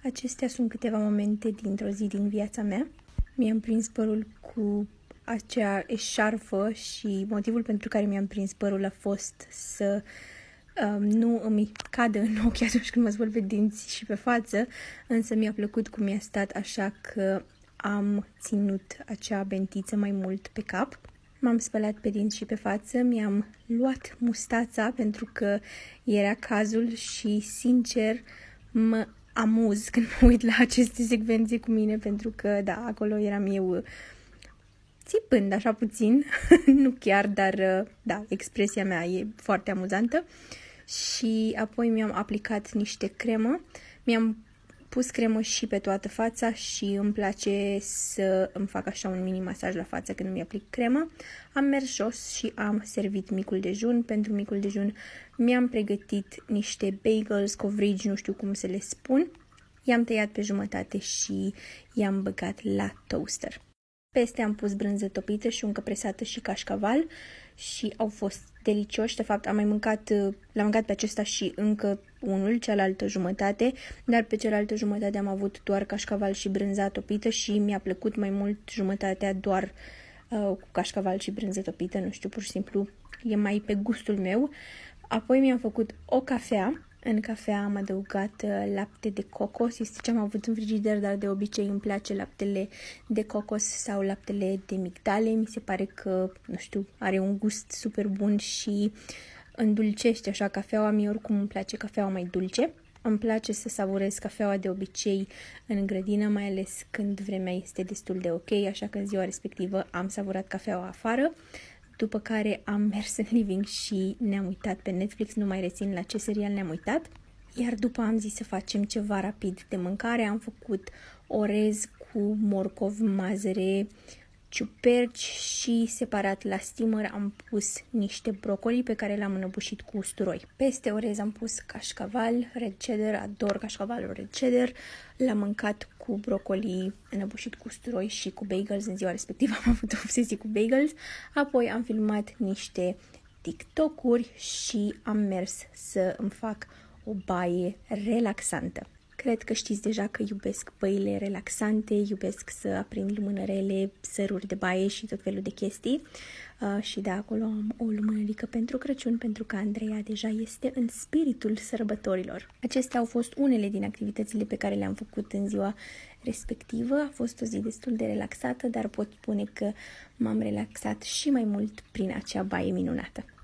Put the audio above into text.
Acestea sunt câteva momente dintr-o zi din viața mea. Mi-am prins părul cu acea eșarfă și motivul pentru care mi-am prins părul a fost să nu îmi cadă în ochi atunci când mă spăl pe dinți și pe față, însă mi-a plăcut cum mi-a stat, așa că am ținut acea bentiță mai mult pe cap. M-am spălat pe dinți și pe față, mi-am luat mustața pentru că era cazul și, sincer, mă amuz când mă uit la aceste secvențe cu mine, pentru că, da, acolo eram eu țipând așa puțin, nu chiar, dar, da, expresia mea e foarte amuzantă. Și apoi mi-am aplicat niște cremă, mi-am pus cremă și pe toată fața și îmi place să îmi fac așa un mini masaj la față când mi-aplic cremă. Am mers jos și am servit micul dejun. Pentru micul dejun mi-am pregătit niște bagels, covrigi, nu știu cum să le spun. I-am tăiat pe jumătate și i-am băgat la toaster. Peste am pus brânză topită și uncă presată și cașcaval și au fost delicioși. De fapt, l-am mâncat pe acesta și încă unul, cealaltă jumătate, dar pe cealaltă jumătate am avut doar cașcaval și brânza topită și mi-a plăcut mai mult jumătatea doar cu cașcaval și brânză topită, nu știu, pur și simplu e mai pe gustul meu. Apoi mi-am făcut o cafea. În cafea am adăugat lapte de cocos, este ce am avut în frigider, dar de obicei îmi place laptele de cocos sau laptele de migdale. Mi se pare că, nu știu, are un gust super bun și îndulcește așa cafeaua. Mie oricum îmi place cafeaua mai dulce. Îmi place să savurez cafeaua de obicei în grădină, mai ales când vremea este destul de ok, așa că în ziua respectivă am savurat cafeaua afară. După care am mers în living și ne-am uitat pe Netflix, nu mai rețin la ce serial ne-am uitat. Iar după am zis să facem ceva rapid de mâncare. Am făcut orez cu morcov, mazăre, ciuperci și separat la steamer am pus niște brocoli pe care le-am înăbușit cu usturoi. Peste orez am pus cașcaval, red cheddar, ador cașcavalul red cheddar. L-am mâncat cu brocoli înăbușit cu usturoi și cu bagels. În ziua respectivă am avut o obsesie cu bagels. Apoi am filmat niște TikTok-uri și am mers să îmi fac o baie relaxantă. Cred că știți deja că iubesc băile relaxante, iubesc să aprind lumânărele, săruri de baie și tot felul de chestii. Și de acolo am o lumânărică pentru Crăciun, pentru că Andreea deja este în spiritul sărbătorilor. Acestea au fost unele din activitățile pe care le-am făcut în ziua respectivă. A fost o zi destul de relaxată, dar pot spune că m-am relaxat și mai mult prin acea baie minunată.